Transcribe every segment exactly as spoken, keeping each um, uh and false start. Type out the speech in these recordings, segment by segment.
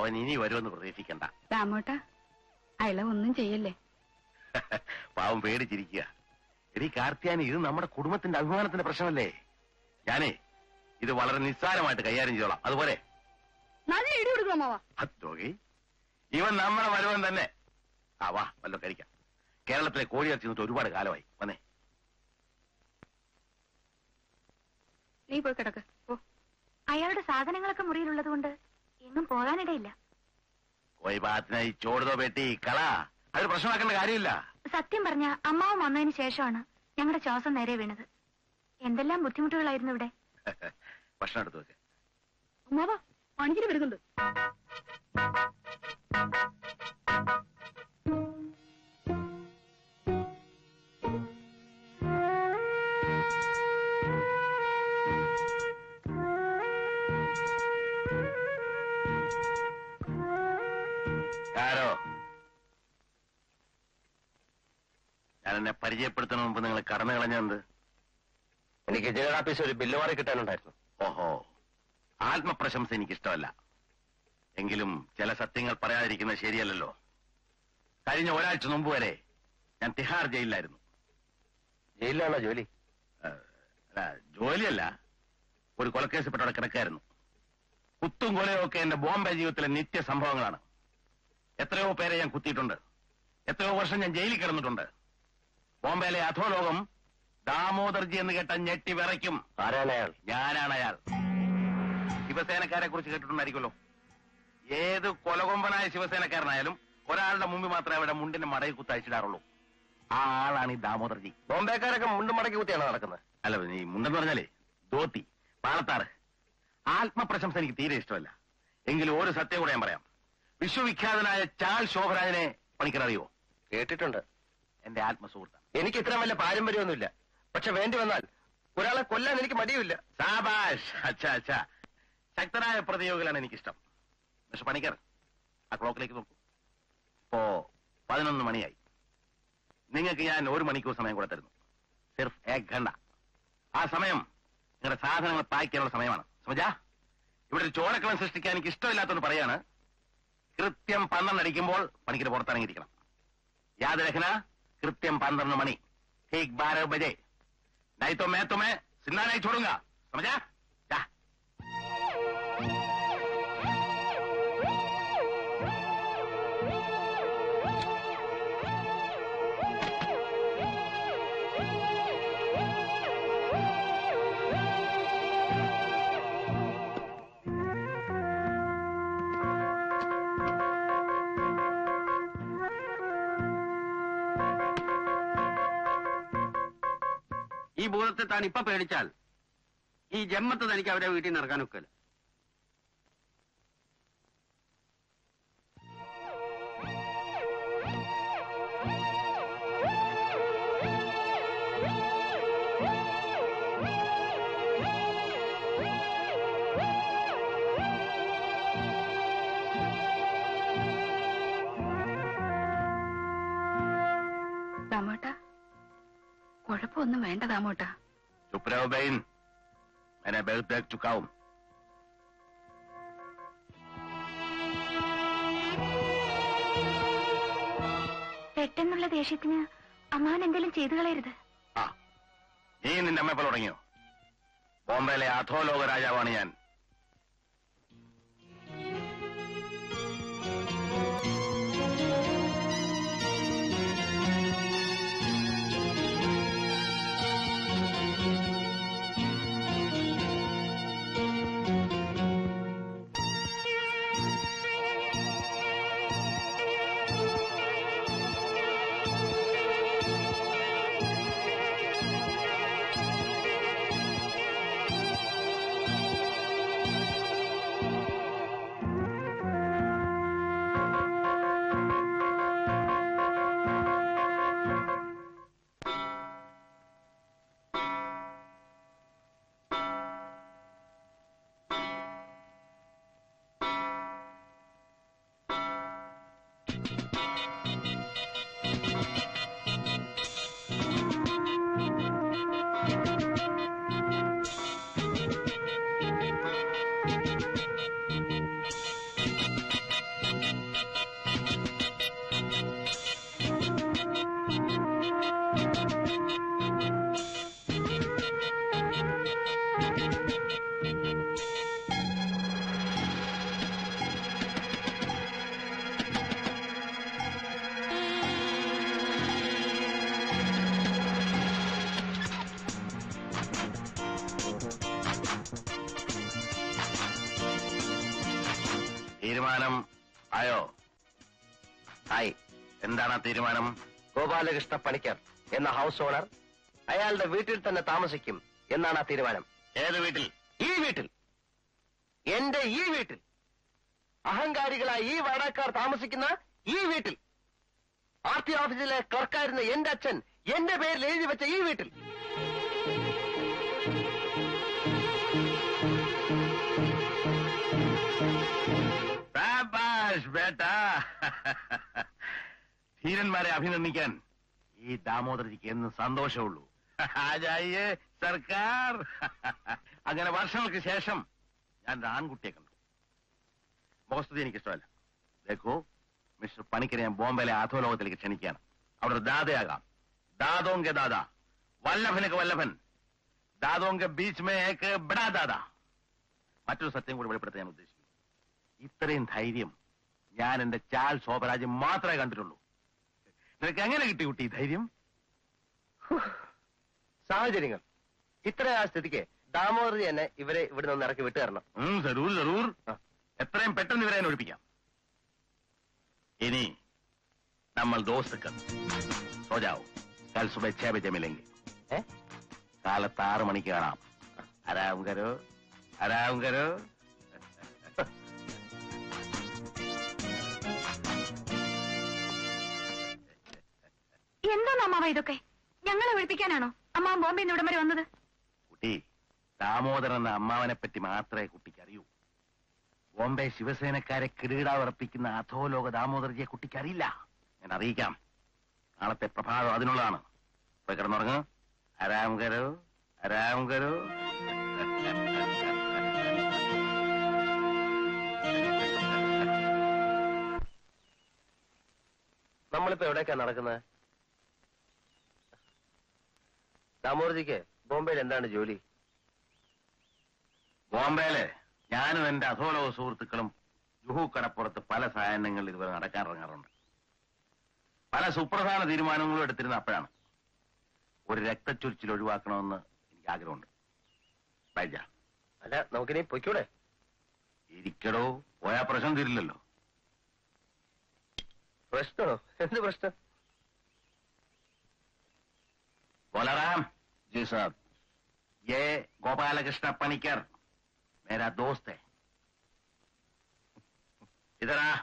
അവൻ ഇനി വരുമെന്ന് പ്രതീക്ഷിക്കണ്ട. രാമോട്ടാ, അയല ഒന്നും ചെയ്യല്ലേ. പാവം പേടിച്ചിരിക്കുക. എടി കാർത്തിയാനി, ഇത് നമ്മുടെ കുടുംബത്തിന്റെ അഭിമാനത്തിന്റെ പ്രശ്നമല്ലേ? ഞാനേ ഇത് വളരെ നിസ്സാരമായിട്ട് കൈകാര്യം ചെയ്തോളാം. അതുപോലെ നല്ല ഇടി കൊടുക്കണമാവാ. അത്തോകി ഇവൻ നമ്മുടെ വരുവൻ തന്നെ. ആ വാ, വല്ലോ കഴിക്കാം. കേരളത്തിലെ കോഴിയിറച്ചി നിന്നിട്ട് ഒരുപാട് കാലമായി. വന്നേ, നീ പോയി കിടക്ക്. ഓ, അയാളുടെ സാധനങ്ങളൊക്കെ മുറിയിലുള്ളത് കൊണ്ട് എങ്ങും പോകാനിടയില്ല. കോയി ഭാഗത്തിനായി ചോടുതോ പെട്ടി കള, അത് പ്രശ്നമാക്കേണ്ട കാര്യമില്ല. സത്യം പറഞ്ഞ അമ്മാവും വന്നതിന് ശേഷമാണ് ഞങ്ങളുടെ ശ്വാസം നേരെ വീണത്. എന്തെല്ലാം ബുദ്ധിമുട്ടുകളായിരുന്നു ഇവിടെ. ഭക്ഷണം എടുത്തു വെക്ക്. അമ്മാവാ, പണിക്കിന് വരുന്നുണ്ട്. ആരോ ഞാൻ എന്നെ പരിചയപ്പെടുത്തുന്ന മുമ്പ് നിങ്ങൾ കടന്നു കളഞ്ഞത്? എനിക്ക് ജനറൽ ഓഫീസ് ഒരു ബില്ല് മാറി കിട്ടാനുണ്ടായിരുന്നു. ഓഹോ, ആത്മപ്രശംസ എനിക്കിഷ്ടമല്ല. എങ്കിലും ചില സത്യങ്ങൾ പറയാതിരിക്കുന്നത് ശരിയല്ലല്ലോ. കഴിഞ്ഞ ഒരാഴ്ച മുമ്പ് വരെ ഞാൻ തിഹാർ ജയിലിലായിരുന്നു. ജയിലിലാണോ ജോലി? അല്ല, ജോലിയല്ല, ഒരു കൊലക്കേസ് പെട്ടവിടെ കിടക്കായിരുന്നു. കുത്തും കൊലയും ഒക്കെ എന്റെ ബോംബെ ജീവിതത്തിലെ നിത്യ സംഭവങ്ങളാണ്. എത്രയോ പേരെ ഞാൻ കുത്തിയിട്ടുണ്ട്. എത്രയോ വർഷം ഞാൻ ജയിലിൽ കിടന്നിട്ടുണ്ട്. ബോംബെയിലെ അധോലോകം ദാമോദർജി എന്ന് കേട്ട ഞെട്ടി വിറയ്ക്കും. ആരാണ് അയാൾ? ഞാനാണ് അയാൾ. ശിവസേനക്കാരെ കുറിച്ച് കേട്ടിട്ടുണ്ടായിരിക്കുമല്ലോ. ഏത് കൊലകൊമ്പനായ ശിവസേനക്കാരനായാലും ഒരാളുടെ മുമ്പിൽ മാത്രമേ അവിടെ മുണ്ടിന്റെ മടയിൽ കുത്തയച്ചിടാറുള്ളൂ. ആ ആളാണ് ഈ ദാമോദർജി. ബോംബെക്കാരൊക്കെ മുണ്ടും മടക്കി കുത്തിയാണ് നടക്കുന്നത്. അല്ല, ഈ മുണ്ടെന്ന് പറഞ്ഞാലേ ധോത്തി, പാളത്താറ്. ആത്മപ്രശംസ എനിക്ക് തീരെ ഇഷ്ടമല്ല. എങ്കിലും ഒരു സത്യം കൂടെ ഞാൻ പറയാം. വിശ്വവിഖ്യാതനായ ചാൾ ശോഭരാജനെ പണിക്കർ അറിയോ? കേട്ടിട്ടുണ്ട്. എന്റെ ആത്മസുഹൃത്താണ്. എനിക്ക് ഇത്ര വലിയ പാരമ്പര്യമൊന്നുമില്ല. പക്ഷെ വേണ്ടി വന്നാൽ ഒരാളെ കൊല്ലാൻ എനിക്ക് മടിയുമില്ല. സാബാഷ്. അച്ഛാ അച്ഛാ, ശക്തനായ പ്രതിയോഗികളാണ് എനിക്കിഷ്ടം. മിസ്റ്റർ പണിക്കർ, ആ ക്ലോക്കിലേക്ക് നോക്കൂ. ഇപ്പോ പതിനൊന്ന് മണിയായി. നിങ്ങൾക്ക് ഞാൻ ഒരു മണിക്കൂർ സമയം കൂടെ തരുന്നു. സിർഫ് ഏക് ഘണ്ട. ആ സമയം നിങ്ങളുടെ സാധനങ്ങൾ പാക്ക് ചെയ്യാനുള്ള സമയമാണ്. സമജാ? ഇവിടെ ഒരു ചോരക്കളം സൃഷ്ടിക്കാൻ എനിക്ക് ഇഷ്ടമില്ലാത്തെന്ന് പറയാണ്. കൃത്യം പന്ത്രണ്ട് അടിക്കുമ്പോൾ പണിക്കര് പുറത്തിറങ്ങിയിരിക്കണം. യാദ് രഖന, കൃത്യം പന്ത്രണ്ട് മണി. ठीक बारह बजे. नहीं तो मैं तुम्हें जिंदा नहीं छोड़ूंगा. समझा? जा. ഈ ഭൂതത്തെ താൻ ഇപ്പൊ പേടിച്ചാൽ ഈ ജന്മത്ത് തനിക്ക് അവരെ വീട്ടിൽ നിന്ന് ഇറക്കാനൊക്കില്ല. ദാമോട്ടാ, കുഴപ്പമൊന്നും വേണ്ട ദാമോട്ടാ. चुप रहो बहन, मैंने बहुत देख चुका हूं. പെട്ടെന്നുള്ള ദേഷ്യത്തിന് അമ്മാവൻ എന്തെങ്കിലും ചെയ്തു കളയരുത്. ആ, നീ നിന്റെ അമ്മ പോലെ തുടങ്ങിയോ? ബോംബെയിലെ അധോലോക രാജാവാണ് ഞാൻ. തീരുമാനം ആയോ? ആയി. എന്താണ് ആ തീരുമാനം? ഗോപാലകൃഷ്ണ പണിക്കർ എന്ന ഹൗസ് ഓണർ അയാളുടെ വീട്ടിൽ തന്നെ താമസിക്കും എന്നാണ് ആ തീരുമാനം. ഏത് വീട്ടിൽ? ഈ വീട്ടിൽ, എന്റെ ഈ വീട്ടിൽ, അഹങ്കാരികളായി ഈ വാടകക്കാർ താമസിക്കുന്ന ഈ വീട്ടിൽ, ആർ ടി ഓഫീസിലെ ക്ലർക്കായിരുന്ന എന്റെ അച്ഛൻ എന്റെ പേരിൽ എഴുതി വെച്ച ഈ വീട്ടിൽ. ശാബാഷ് ബേട്ടാ. ധീരന്മാരെ അഭിനന്ദിക്കാൻ ഈ ദാമോദരജിക്ക് എന്ന് സന്തോഷമുള്ളൂ. ആജായേ സർക്കാർ. അങ്ങനെ വർഷങ്ങൾക്ക് ശേഷം ഞാൻ ഒരു ആൺകുട്ടിയെ കണ്ടു. മുഖസ്തുതി എനിക്കിഷ്ടമല്ല. ദേഖോ, മിസ്റ്റർ പണിക്കരെ ഞാൻ ബോംബെയിലെ അധോലോകത്തിലേക്ക് ക്ഷണിക്കുകയാണ്. അവിടെ ഒരു ദാദയാകാം. ദാദോങ്ക ദാദ, വല്ലഭനക്ക് വല്ലഭൻ, ദാദോങ്ക ബീച്ച് മേ ഏക്ക് ബഡാ ദാദ. മറ്റൊരു സത്യം കൂടി വെളിപ്പെടുത്താൻ ഞാൻ ഉദ്ദേശിക്കുന്നു. ഇത്രയും ധൈര്യം ഞാൻ എന്റെ ചാൽ ശോഭരാജ് മാത്രമേ കണ്ടിട്ടുള്ളൂ. നിനക്ക് എങ്ങനെ കിട്ടി കുട്ടി ധൈര്യം? സാഹചര്യങ്ങൾ. ഇത്ര ആ സ്ഥിതിക്ക് ദാമോദരജി എന്നെ ഇവരെ ഇവിടെ നിന്ന് ഇറക്കി വിട്ടു തരണം. ജറൂർ ജറൂർ. എത്രയും പെട്ടെന്ന് ഇവരെ ഒഴിപ്പിക്കാം. ഇനി നമ്മൾ ദോസ്തുക്കൾ സോജാവും. കൽ സുബ ഛേ ബജെ മിലെങ്കെ. കാലത്ത് ആറ് മണിക്ക് കാണാം. ആരാം കരോ, ആരാം കരോ. എന്താണ് അമ്മാവ ഇതൊക്കെ? ഞങ്ങളെ വിളിപ്പിക്കാനാണോ അമ്മാവൻ ബോംബെ നിന്ന് ഇവിടം വരെ വന്നത്? കുട്ടി, ദാമോദരൻ എന്ന അമ്മാവനെ പറ്റി മാത്രമേ കുട്ടിക്ക് അറിയൂ. ബോംബെ ശിവസേനക്കാരെ കിരീടാവർപ്പിക്കുന്ന അധോലോക ദാമോദർജിയെ കുട്ടിക്ക് അറിയില്ല. ഞാൻ അറിയിക്കാം. നാളത്തെ പ്രഭാതം അതിനുള്ളതാണ്. പോയി കിടന്നുറങ്ങ്. ആരാം കരോ, ആരാം കരോ. നമ്മളിപ്പോ എവിടേക്കാ നടക്കുന്നത്? ദാമോദരജിക്ക് ബോംബെയിൽ എന്താണ് ജോലി? ബോംബെയില് ഞാനും എന്റെ അധോലോക സുഹൃത്തുക്കളും ജുഹു കടപ്പുറത്ത് പല സായാഹ്നങ്ങളിൽ ഇതുവരെ നടക്കാനിറങ്ങാറുണ്ട്. പല സുപ്രധാന തീരുമാനങ്ങളും എടുത്തിരുന്ന അപ്പോഴാണ്. ഒരു രക്തച്ചൊരിച്ചിൽ ഒഴിവാക്കണമെന്ന് എനിക്ക് ആഗ്രഹമുണ്ട്. വൈജ, അല്ല, നമുക്കിനി പൊയ്ക്കൂടെ? ഇരിക്കടോ, പോയാ പ്രശ്നം തീരില്ലല്ലോ. പ്രശ്നമോ? എന്ത് പ്രശ്നം? बोलाराम जी साहब, ये गोपालकृष्ण पनिकर मेरा दोस्त है. इधर आ.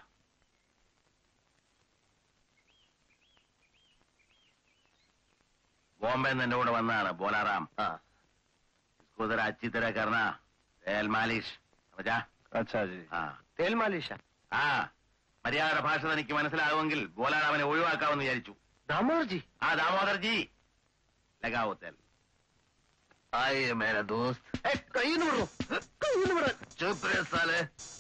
बॉम्बे ने नोट वन्ना बोलाराम. हाँ, इसको जरा अच्छी तरह करना. तेल मालिश समझा? अच्छा जी. हाँ തേൽ മാലിഷ. ആ മര്യാദയുടെ ഭാഷ തനിക്ക് മനസ്സിലാവുമെങ്കിൽ ബോലാറാമനെ ഒഴിവാക്കാമെന്ന് വിചാരിച്ചു. ദാമോദർജി. ആ ദാമോദർജി लगाओ तेल. ആയേ മേര ദോസ്ത്. കയ്യിൽ നിന്ന് വിടൂ, കയ്യിൽ നിന്ന് വിടാൻ. चुप रहे साले.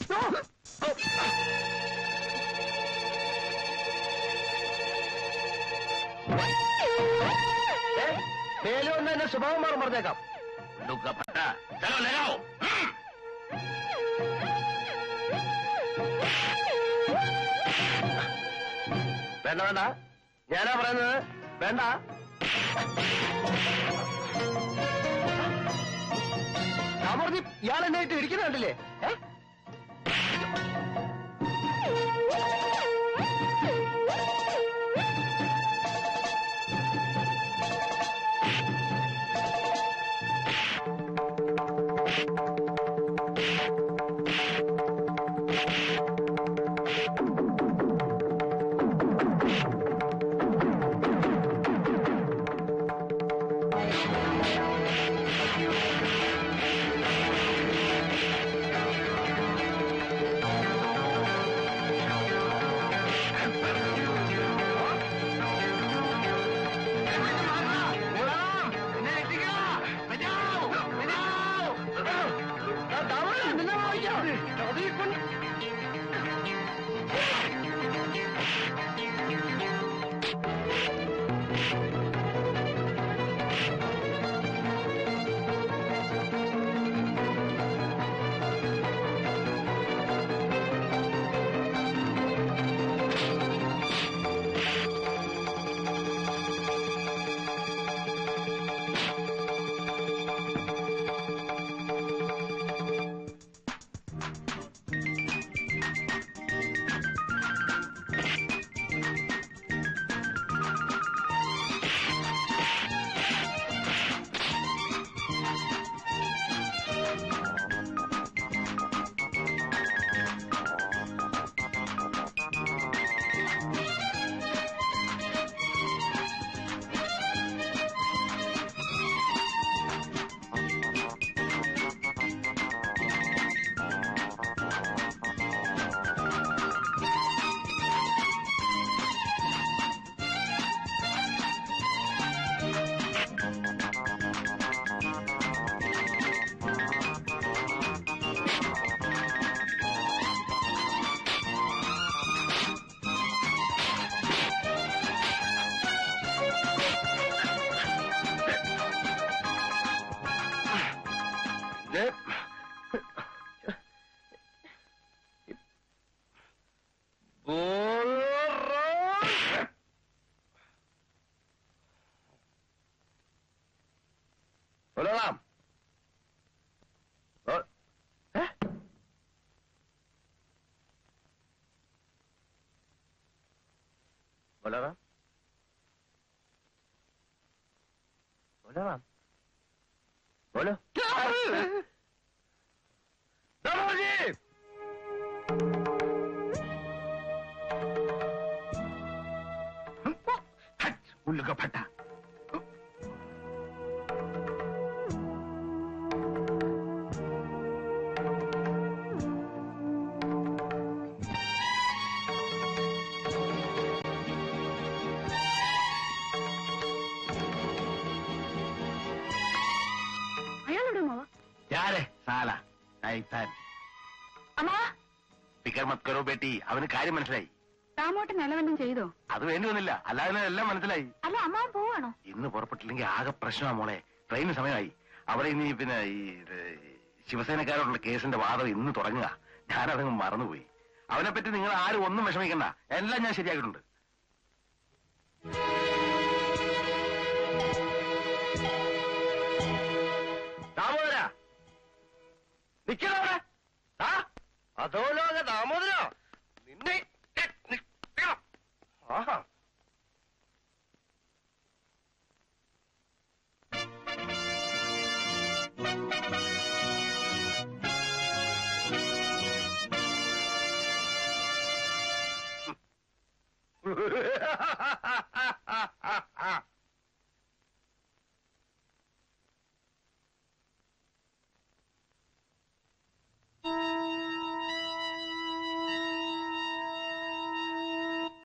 മേലെ വന്ന് എന്നെ സ്വഭാവം മാറും പറഞ്ഞേക്കാം. लुका पट्टा चलो लगाओ. വേണ്ട വേണ്ട, ഞാനാ പറയുന്നത്. വേണ്ട. ദാമോദർജി, ഇയാൾ എന്നെ ഇട്ട് ഇരിക്കുന്ന കണ്ടില്ലേ? ഏ ബലറാം ബലറാം ബലറാം बोलो दादाजी उल्लू का फटा यार साला शैतान അമ്മാവാ ഫിക്കർ മത് കരോ ബേട്ടി അവന് കാര്യം മനസ്സിലായി താമോട്ട് നിലവെല്ലാം ചെയ്തോ അത് വേണ്ടി വന്നില്ല അല്ലാതെ എല്ലാം മനസ്സിലായി അല്ല അമ്മാവൻ പോവാണോ ഇന്ന് പുറപ്പെട്ടില്ലെങ്കിൽ ആകെ പ്രശ്നമാ മോളെ ട്രെയിന് സമയമായി അവിടെ ഇനി പിന്നെ ഈ ഇത് ശിവസേനക്കാരോടുള്ള കേസിന്റെ വാദം ഇന്ന് തുടങ്ങുക ഞാനതങ്ങ് മറന്നുപോയി അവനെപ്പറ്റി നിങ്ങൾ ആരും ഒന്നും വിഷമിക്കണ്ട എല്ലാം ഞാൻ ശരിയാക്കിയിട്ടുണ്ട് ദാമോദര നിക്കണവിടെ അധോലോക ദാമോദര നിന്നെ നിക്കണം. ആഹാ